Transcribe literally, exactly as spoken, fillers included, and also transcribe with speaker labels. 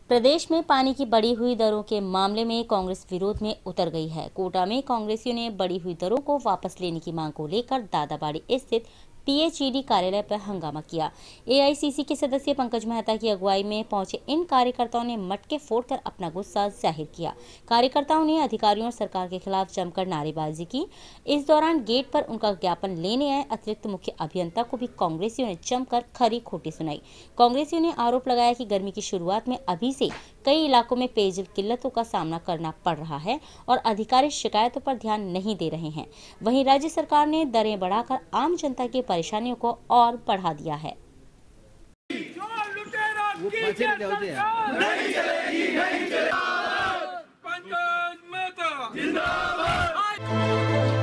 Speaker 1: प्रदेश में पानी की बढ़ी हुई दरों के मामले में कांग्रेस विरोध में उतर गई है। कोटा में कांग्रेसियों ने बढ़ी हुई दरों को वापस लेने की मांग को लेकर दादाबाड़ी स्थित पीएचईडी कार्यालय पर हंगामा किया। एआईसीसी के सदस्य पंकज मेहता की अगुवाई में पहुंचे इन कार्यकर्ताओं ने मटके फोड़कर अपना गुस्सा जाहिर किया। कार्यकर्ताओं ने अधिकारियों और सरकार के खिलाफ जमकर नारेबाजी की। इस दौरान गेट पर उनका ज्ञापन लेने आए अतिरिक्त मुख्य अभियंता को भी कांग्रेसियों ने जमकर खरी खोटी सुनाई। कांग्रेसियों ने आरोप लगाया कि गर्मी की शुरुआत में अभी से कई इलाकों में पेयजल किल्लतों का सामना करना पड़ रहा है और अधिकारी शिकायतों पर ध्यान नहीं दे रहे हैं। वहीं राज्य सरकार ने दरें बढ़ाकर आम जनता की परेशानियों को और बढ़ा दिया है।
Speaker 2: नहीं चलेगी, नहीं चलेगी। पंकज मेहता जिंदाबाद।